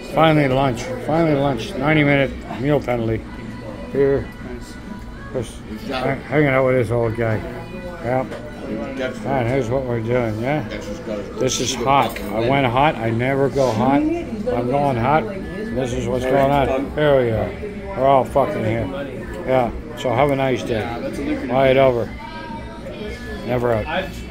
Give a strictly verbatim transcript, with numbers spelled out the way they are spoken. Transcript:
Finally lunch. Finally lunch. ninety minute meal penalty. Here. Just hang- hanging out with this old guy. Yep. And here's what we're doing, yeah? This is hot. I went hot. I never go hot. I'm going hot. This is what's going on. Here we are. We're all fucking here. Yeah. So have a nice day. Wyatt over. Never out.